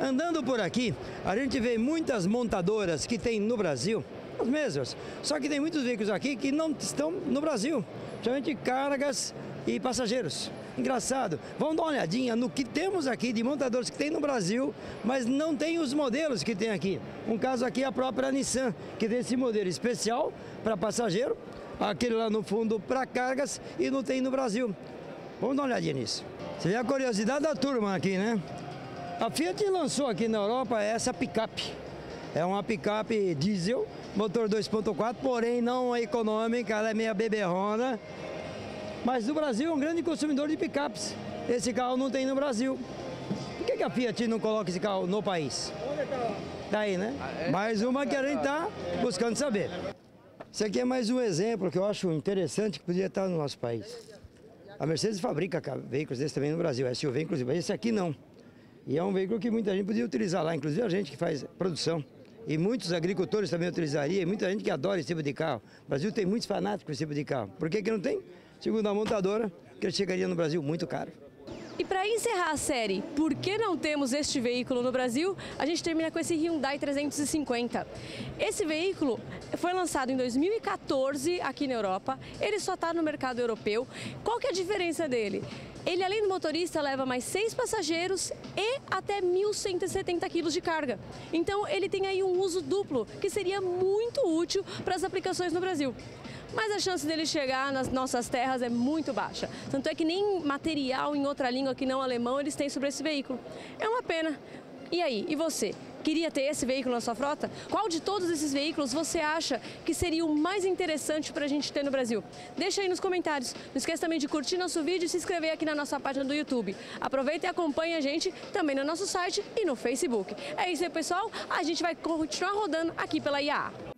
Andando por aqui, a gente vê muitas montadoras que tem no Brasil, as mesmas, só que tem muitos veículos aqui que não estão no Brasil, principalmente cargas e passageiros. Engraçado, vamos dar uma olhadinha no que temos aqui de montadores que tem no Brasil, mas não tem os modelos que tem aqui. Um caso aqui é a própria Nissan, que tem esse modelo especial para passageiro, aquele lá no fundo para cargas e não tem no Brasil. Vamos dar uma olhadinha nisso. Você vê a curiosidade da turma aqui, né? A Fiat lançou aqui na Europa essa picape. É uma picape diesel, motor 2.4, porém não é econômica, ela é meia beberrona. Mas no Brasil é um grande consumidor de picapes. Esse carro não tem no Brasil. Por que a Fiat não coloca esse carro no país? Tá aí, né? Mais uma que a gente está buscando saber. Esse aqui é mais um exemplo que eu acho interessante que poderia estar no nosso país. A Mercedes fabrica veículos desses também no Brasil, SUV inclusive, mas esse aqui não. E é um veículo que muita gente podia utilizar lá, inclusive a gente que faz produção. E muitos agricultores também utilizariam, e muita gente que adora esse tipo de carro. O Brasil tem muitos fanáticos com esse tipo de carro. Por que não tem? Segundo a montadora, que ele chegaria no Brasil muito caro. E para encerrar a série Por que não temos este veículo no Brasil, a gente termina com esse Hyundai 350. Esse veículo foi lançado em 2014 aqui na Europa, ele só está no mercado europeu. Qual que é a diferença dele? Ele, além do motorista, leva mais 6 passageiros e até 1.170 quilos de carga. Então ele tem aí um uso duplo, que seria muito útil para as aplicações no Brasil. Mas a chance dele chegar nas nossas terras é muito baixa. Tanto é que nem material em outra língua que não alemão eles têm sobre esse veículo. É uma pena. E aí, e você? Queria ter esse veículo na sua frota? Qual de todos esses veículos você acha que seria o mais interessante para a gente ter no Brasil? Deixa aí nos comentários. Não esqueça também de curtir nosso vídeo e se inscrever aqui na nossa página do YouTube. Aproveita e acompanhe a gente também no nosso site e no Facebook. É isso aí, pessoal. A gente vai continuar rodando aqui pela IAA.